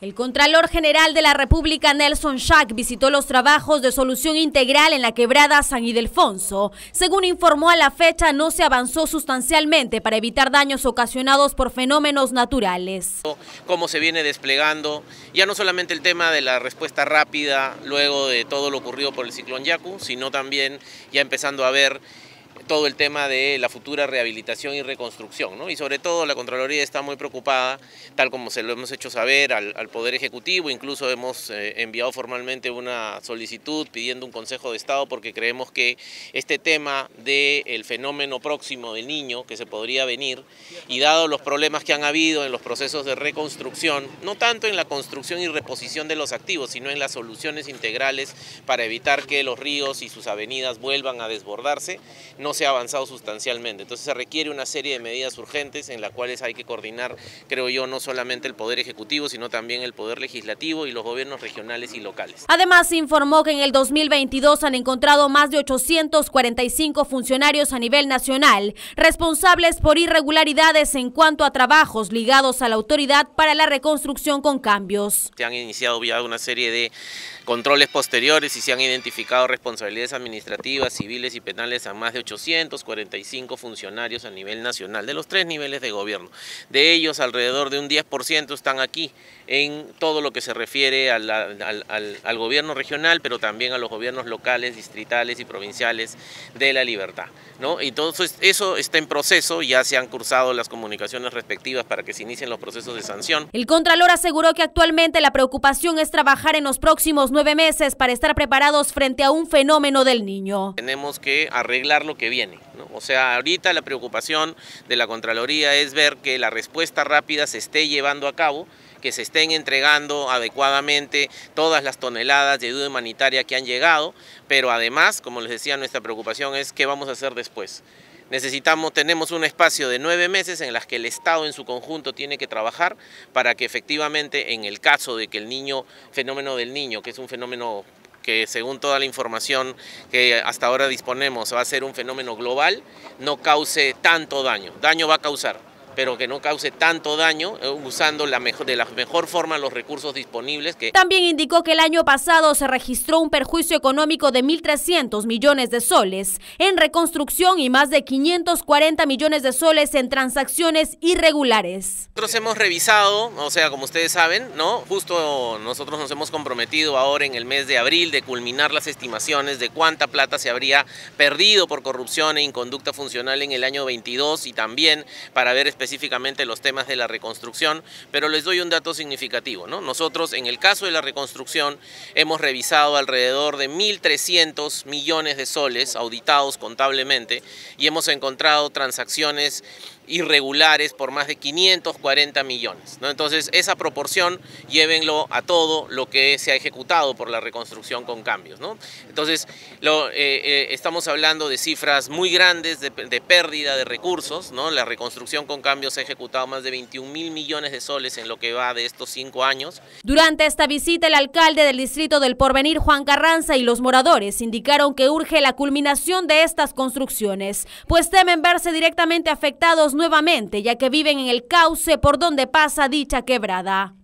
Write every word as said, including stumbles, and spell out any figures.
El Contralor General de la República, Nelson Schack, visitó los trabajos de solución integral en la quebrada San Ildefonso. Según informó, a la fecha no se avanzó sustancialmente para evitar daños ocasionados por fenómenos naturales. Cómo se viene desplegando, ya no solamente el tema de la respuesta rápida luego de todo lo ocurrido por el ciclón Yaku, sino también ya empezando a ver todo el tema de la futura rehabilitación y reconstrucción, ¿no? Y sobre todo la Contraloría está muy preocupada, tal como se lo hemos hecho saber al, al Poder Ejecutivo, incluso hemos eh, enviado formalmente una solicitud pidiendo un Consejo de Estado porque creemos que este tema del fenómeno próximo del niño que se podría venir y dado los problemas que han habido en los procesos de reconstrucción, no tanto en la construcción y reposición de los activos, sino en las soluciones integrales para evitar que los ríos y sus avenidas vuelvan a desbordarse, no se ha avanzado sustancialmente. Entonces se requiere una serie de medidas urgentes en las cuales hay que coordinar, creo yo, no solamente el Poder Ejecutivo, sino también el Poder Legislativo y los gobiernos regionales y locales. Además, informó que en el dos mil veintidós han encontrado más de ochocientos cuarenta y cinco funcionarios a nivel nacional responsables por irregularidades en cuanto a trabajos ligados a la Autoridad para la Reconstrucción con Cambios. Se han iniciado ya una serie de controles posteriores y se han identificado responsabilidades administrativas, civiles y penales a más de ochocientos cuarenta y cinco funcionarios a nivel nacional, de los tres niveles de gobierno. De ellos, alrededor de un diez por ciento están aquí en todo lo que se refiere al, al, al, al gobierno regional, pero también a los gobiernos locales, distritales y provinciales de La Libertad, ¿no? Y entonces eso está en proceso, ya se han cursado las comunicaciones respectivas para que se inicien los procesos de sanción. El Contralor aseguró que actualmente la preocupación es trabajar en los próximos nueve meses para estar preparados frente a un fenómeno del niño. Tenemos que arreglar lo que viene, ¿no? O sea, ahorita la preocupación de la Contraloría es ver que la respuesta rápida se esté llevando a cabo, que se estén entregando adecuadamente todas las toneladas de ayuda humanitaria que han llegado, pero además, como les decía, nuestra preocupación es qué vamos a hacer después. Necesitamos, tenemos un espacio de nueve meses en las que el Estado en su conjunto tiene que trabajar para que efectivamente, en el caso de que el niño, fenómeno del niño, que es un fenómeno que según toda la información que hasta ahora disponemos va a ser un fenómeno global, no cause tanto daño. Daño va a causar, pero que no cause tanto daño, eh, usando la mejor, de la mejor forma los recursos disponibles. Que... También indicó que el año pasado se registró un perjuicio económico de mil trescientos millones de soles en reconstrucción y más de quinientos cuarenta millones de soles en transacciones irregulares. Nosotros hemos revisado, o sea, como ustedes saben, ¿no? Justo nosotros nos hemos comprometido ahora en el mes de abril de culminar las estimaciones de cuánta plata se habría perdido por corrupción e inconducta funcional en el año veintidós y también para ver específicamente los temas de la reconstrucción, pero les doy un dato significativo, ¿no? Nosotros en el caso de la reconstrucción hemos revisado alrededor de mil trescientos millones de soles auditados contablemente y hemos encontrado transacciones irregulares por más de quinientos cuarenta millones, ¿no? Entonces esa proporción llévenlo a todo lo que se ha ejecutado por la reconstrucción con cambios, ¿no? Entonces lo, eh, eh, estamos hablando de cifras muy grandes de, de pérdida de recursos, ¿no? La reconstrucción con cambios se ha ejecutado más de veintiún mil millones de soles en lo que va de estos cinco años. Durante esta visita, el alcalde del distrito del Porvenir, Juan Carranza, y los moradores indicaron que urge la culminación de estas construcciones, pues temen verse directamente afectados nuevamente, ya que viven en el cauce por donde pasa dicha quebrada.